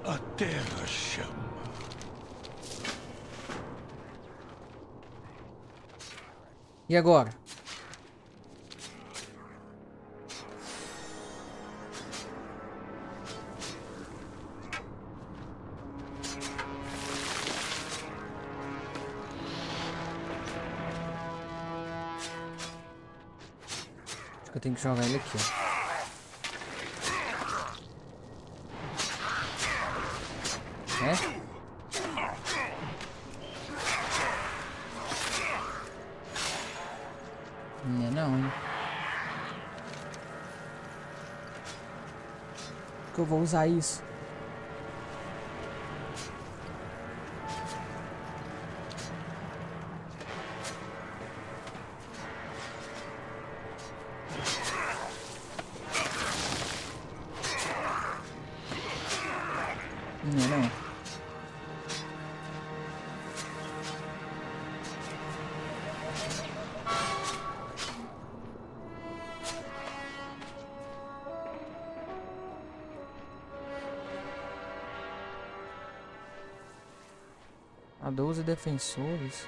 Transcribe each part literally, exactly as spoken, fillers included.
A terra chama. E agora? Acho que eu tenho que jogar ele aqui, ó. É? Não é não, hein? Que eu vou usar isso. Não é não. A doze defensores.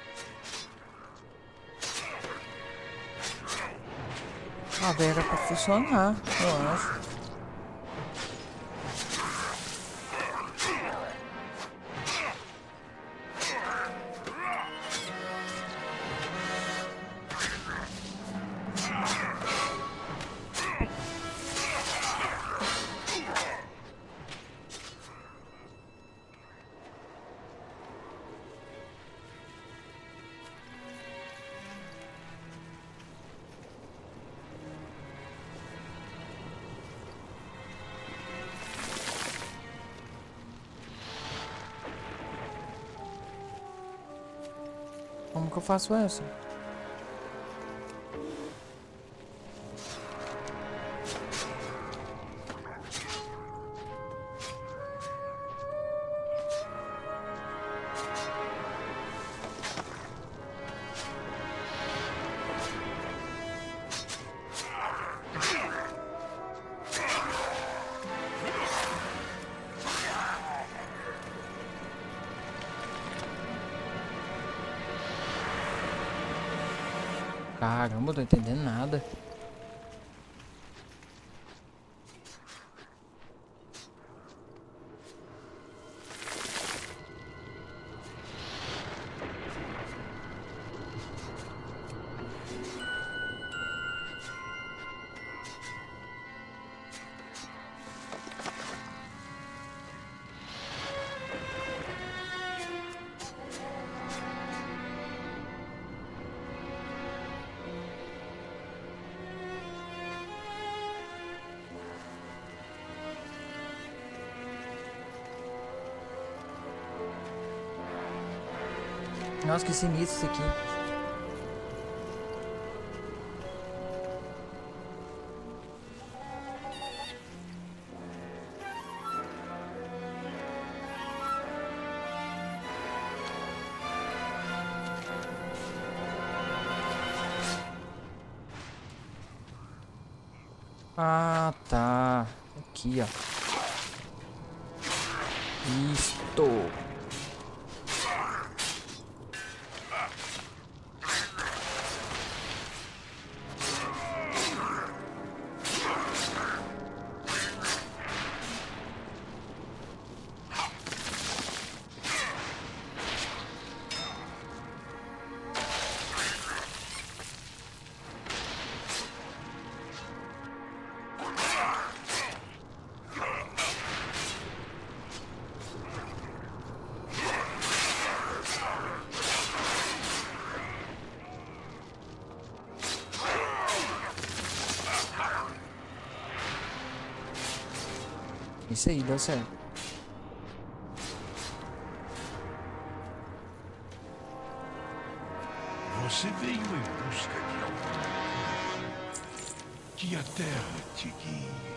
Ah, velho, era pra funcionar, eu acho. Como que eu faço essa? Caramba, eu tô entendendo nada. Nossa, que sinistro isso aqui. Ah, tá. Aqui, ó. Isto. Isso aí, deu certo. Você veio em busca de algo. Que a terra te guie.